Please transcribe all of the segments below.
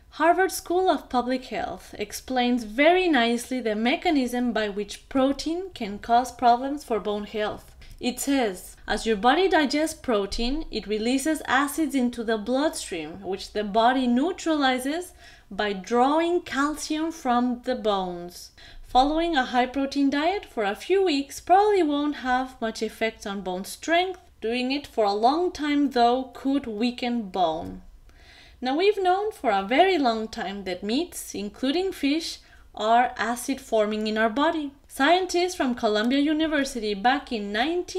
Harvard School of Public Health explains very nicely the mechanism by which protein can cause problems for bone health. It says, as your body digests protein, it releases acids into the bloodstream, which the body neutralizes by drawing calcium from the bones. Following a high-protein diet for a few weeks probably won't have much effect on bone strength. Doing it for a long time, though, could weaken bone. Now, we've known for a very long time that meats, including fish, are acid-forming in our body. Scientists from Columbia University back in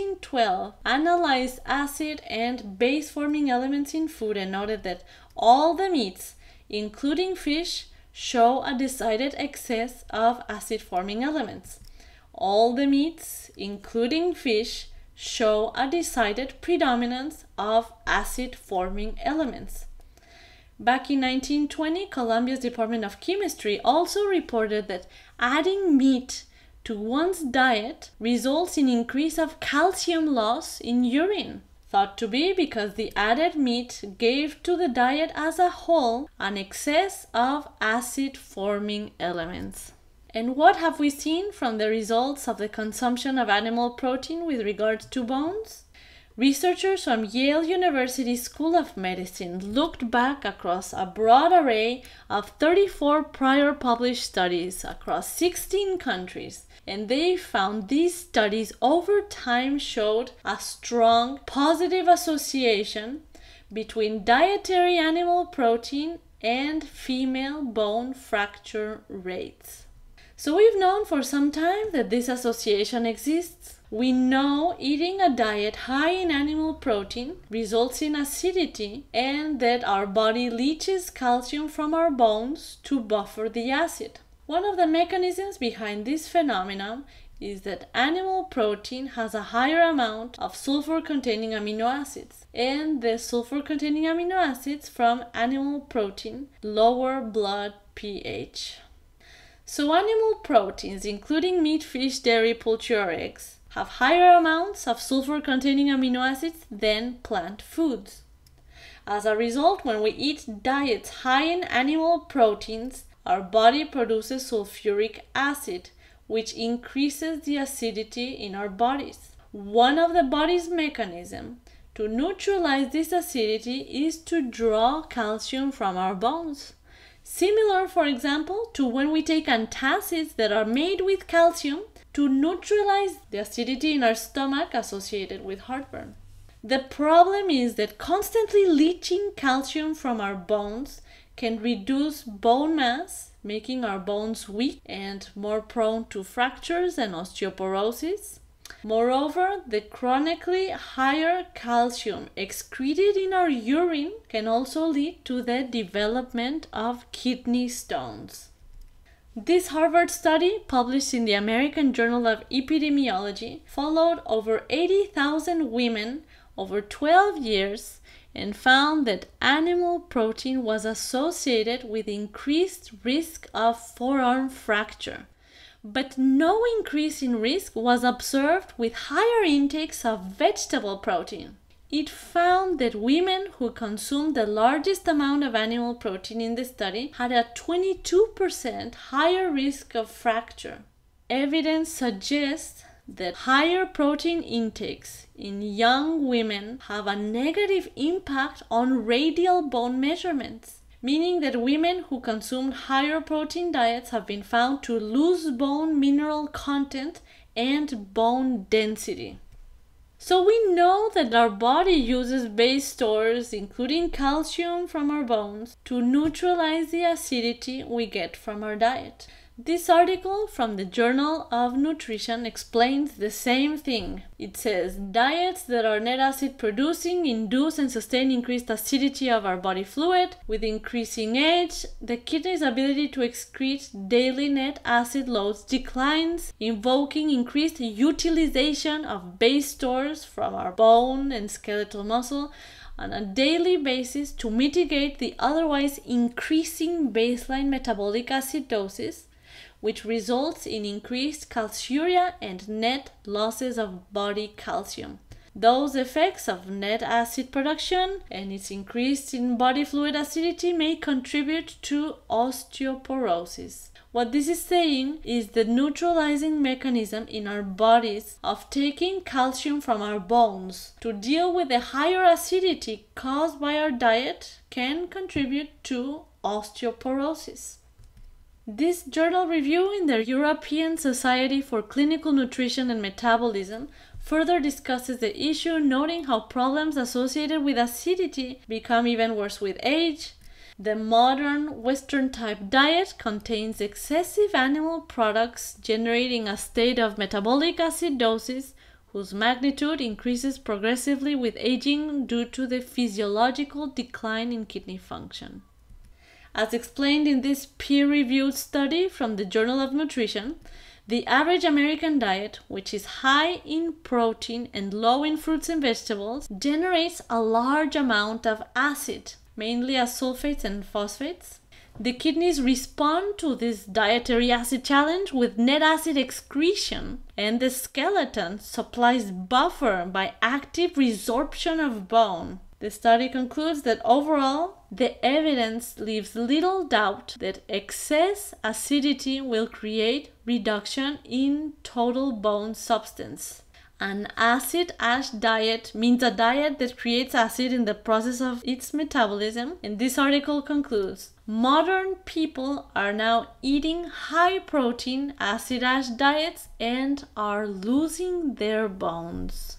1912 analyzed acid and base-forming elements in food and noted that all the meats, including fish, show a decided excess of acid-forming elements. All the meats, including fish, show a decided predominance of acid-forming elements. Back in 1920, Columbia's Department of Chemistry also reported that adding meat to one's diet results in increase of calcium loss in urine, thought to be because the added meat gave to the diet as a whole an excess of acid-forming elements. And what have we seen from the results of the consumption of animal protein with regards to bones? Researchers from Yale University School of Medicine looked back across a broad array of 34 prior published studies across 16 countries, and they found these studies over time showed a strong positive association between dietary animal protein and female bone fracture rates. So we've known for some time that this association exists. We know eating a diet high in animal protein results in acidity and that our body leaches calcium from our bones to buffer the acid. One of the mechanisms behind this phenomenon is that animal protein has a higher amount of sulfur-containing amino acids, and the sulfur-containing amino acids from animal protein lower blood pH. So animal proteins, including meat, fish, dairy, poultry, or eggs, have higher amounts of sulfur-containing amino acids than plant foods. As a result, when we eat diets high in animal proteins, our body produces sulfuric acid, which increases the acidity in our bodies. One of the body's mechanisms to neutralize this acidity is to draw calcium from our bones. Similar, for example, to when we take antacids that are made with calcium to neutralize the acidity in our stomach associated with heartburn. The problem is that constantly leaching calcium from our bones can reduce bone mass, making our bones weak and more prone to fractures and osteoporosis. Moreover, the chronically higher calcium excreted in our urine can also lead to the development of kidney stones. This Harvard study, published in the American Journal of Epidemiology, followed over 80,000 women over 12 years and found that animal protein was associated with increased risk of forearm fracture. But no increase in risk was observed with higher intakes of vegetable protein. It found that women who consumed the largest amount of animal protein in the study had a 22% higher risk of fracture. Evidence suggests that higher protein intakes in young women have a negative impact on radial bone measurements, meaning that women who consumed higher protein diets have been found to lose bone mineral content and bone density. So we know that our body uses base stores, including calcium from our bones, to neutralize the acidity we get from our diet. This article from the Journal of Nutrition explains the same thing. It says, diets that are net acid producing induce and sustain increased acidity of our body fluid. With increasing age, the kidney's ability to excrete daily net acid loads declines, invoking increased utilization of base stores from our bone and skeletal muscle on a daily basis to mitigate the otherwise increasing baseline metabolic acidosis, which results in increased calciuria and net losses of body calcium. Those effects of net acid production and its increase in body fluid acidity may contribute to osteoporosis. What this is saying is the neutralizing mechanism in our bodies of taking calcium from our bones to deal with the higher acidity caused by our diet can contribute to osteoporosis. This journal review in the European Society for Clinical Nutrition and Metabolism further discusses the issue, noting how problems associated with acidity become even worse with age. The modern Western-type diet contains excessive animal products, generating a state of metabolic acidosis whose magnitude increases progressively with aging due to the physiological decline in kidney function. As explained in this peer-reviewed study from the Journal of Nutrition, the average American diet, which is high in protein and low in fruits and vegetables, generates a large amount of acid, mainly as sulfates and phosphates. The kidneys respond to this dietary acid challenge with net acid excretion, and the skeleton supplies buffer by active resorption of bone. The study concludes that overall, the evidence leaves little doubt that excess acidity will create reduction in total bone substance. An acid-ash diet means a diet that creates acid in the process of its metabolism, and this article concludes, modern people are now eating high-protein acid-ash diets and are losing their bones.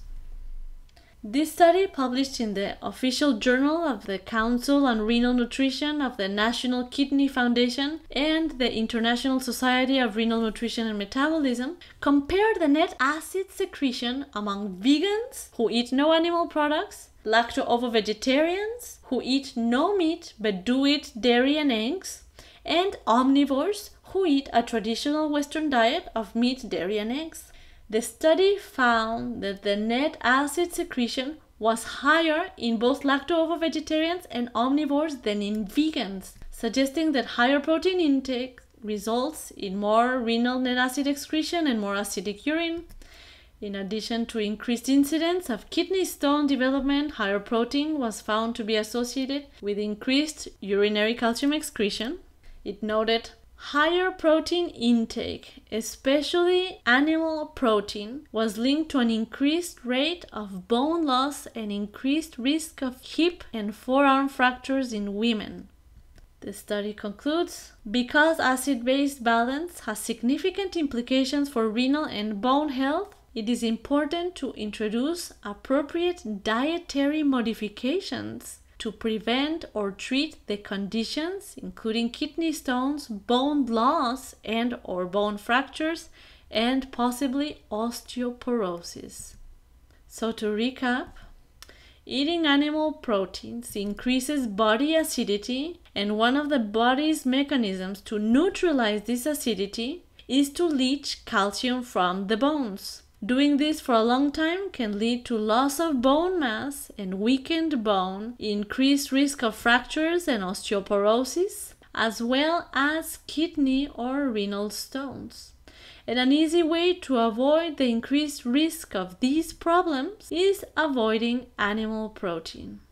This study, published in the official journal of the Council on Renal Nutrition of the National Kidney Foundation and the International Society of Renal Nutrition and Metabolism, compared the net acid secretion among vegans who eat no animal products, lacto-ovo-vegetarians who eat no meat but do eat dairy and eggs, and omnivores who eat a traditional Western diet of meat, dairy, and eggs. The study found that the net acid secretion was higher in both lacto-ovo-vegetarians and omnivores than in vegans, suggesting that higher protein intake results in more renal net acid excretion and more acidic urine. In addition to increased incidence of kidney stone development, higher protein was found to be associated with increased urinary calcium excretion. It noted higher protein intake, especially animal protein, was linked to an increased rate of bone loss and increased risk of hip and forearm fractures in women. The study concludes, because acid-base balance has significant implications for renal and bone health, it is important to introduce appropriate dietary modifications to prevent or treat the conditions, including kidney stones, bone loss and/or bone fractures, and possibly osteoporosis. So to recap, eating animal proteins increases body acidity, and one of the body's mechanisms to neutralize this acidity is to leach calcium from the bones. Doing this for a long time can lead to loss of bone mass and weakened bone, increased risk of fractures and osteoporosis, as well as kidney or renal stones. And an easy way to avoid the increased risk of these problems is avoiding animal protein.